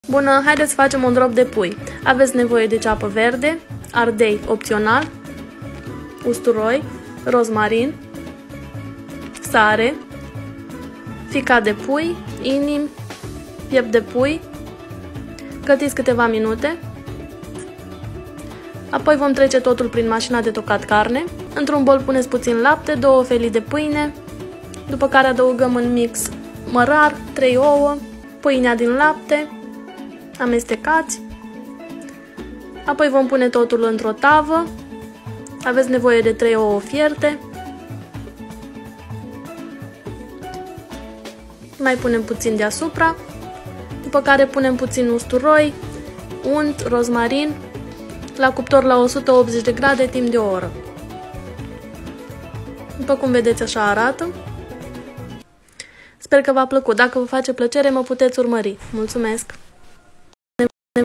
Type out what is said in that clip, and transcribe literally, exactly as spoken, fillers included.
Bună, haideți să facem un drop de pui. Aveți nevoie de ceapă verde, ardei opțional, usturoi, rozmarin, sare, ficat de pui, inimi, piept de pui. Gătiți câteva minute. Apoi vom trece totul prin mașina de tocat carne. Într-un bol puneți puțin lapte, două felii de pâine, după care adăugăm în mix mărar, trei ouă, pâinea din lapte, amestecați. Apoi vom pune totul într-o tavă. Aveți nevoie de trei ouă fierte. Mai punem puțin deasupra, după care punem puțin usturoi, unt, rozmarin, la cuptor la o sută optzeci de grade timp de o oră. După cum vedeți, așa arată. Sper că v-a plăcut. Dacă vă face plăcere, mă puteți urmări. Mulțumesc!